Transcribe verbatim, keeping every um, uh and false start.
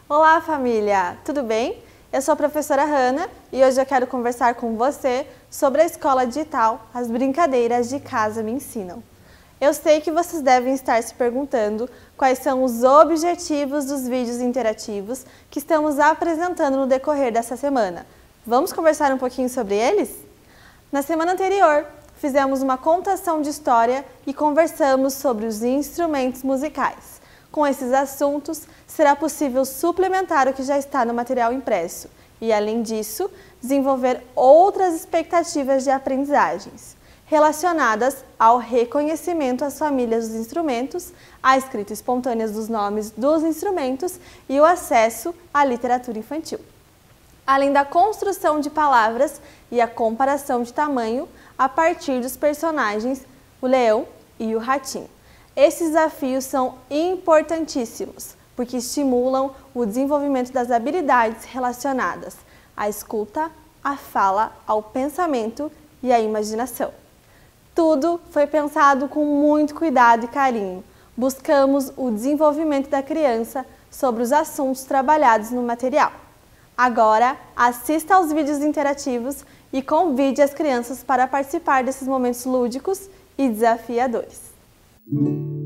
Olá, família! Tudo bem? Eu sou a professora Hanna e hoje eu quero conversar com você sobre a escola digital As Brincadeiras de Casa Me Ensinam. Eu sei que vocês devem estar se perguntando quais são os objetivos dos vídeos interativos que estamos apresentando no decorrer dessa semana. Vamos conversar um pouquinho sobre eles? Na semana anterior, fizemos uma contação de história e conversamos sobre os instrumentos musicais. Com esses assuntos, será possível suplementar o que já está no material impresso e, além disso, desenvolver outras expectativas de aprendizagens relacionadas ao reconhecimento às famílias dos instrumentos, à escrita espontânea dos nomes dos instrumentos e o acesso à literatura infantil. Além da construção de palavras e a comparação de tamanho a partir dos personagens, o leão e o ratinho. Esses desafios são importantíssimos, porque estimulam o desenvolvimento das habilidades relacionadas à escuta, à fala, ao pensamento e à imaginação. Tudo foi pensado com muito cuidado e carinho. Buscamos o desenvolvimento da criança sobre os assuntos trabalhados no material. Agora, assista aos vídeos interativos e convide as crianças para participar desses momentos lúdicos e desafiadores.